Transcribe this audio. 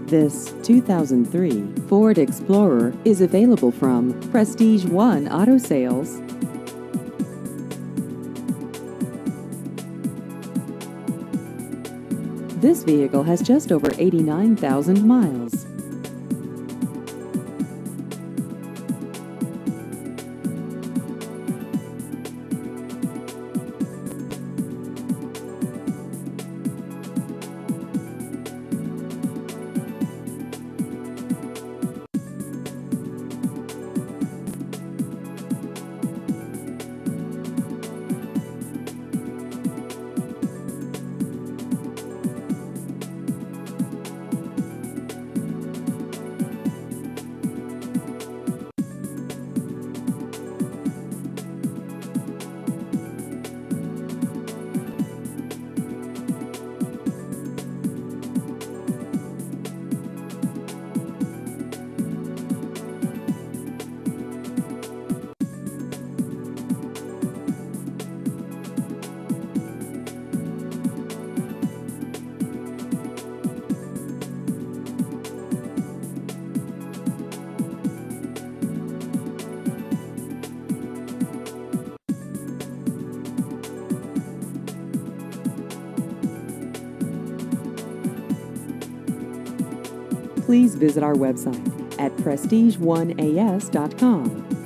This 2003 Ford Explorer is available from Prestige One Auto Sales. This vehicle has just over 89,000 miles. Please visit our website at prestigeoneas.com.